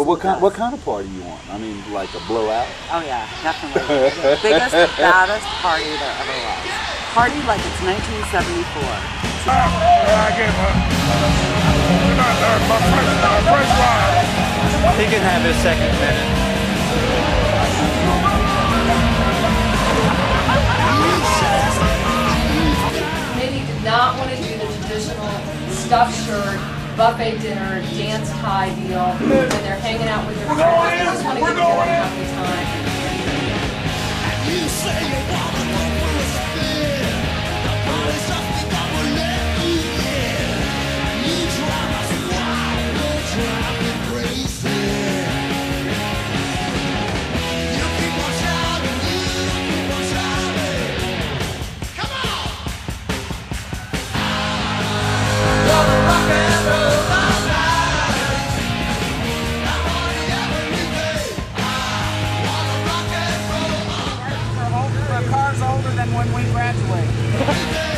But what kind of party you want? I mean, like a blowout? Oh yeah, definitely. The biggest, baddest party there ever was. Party like it's 1974. I get my first ride. He can have his second minute. Not want to do the traditional stuffed shirt, buffet dinner, dance tie deal when they're hanging out with their friends. They just want to get together and have a good time. You say you want to go for a spin. The party's something that will let you in. You drive us wild, you'll drive me crazy. You keep on shouting, you keep on shouting. Come on! Our car's older than when we graduate.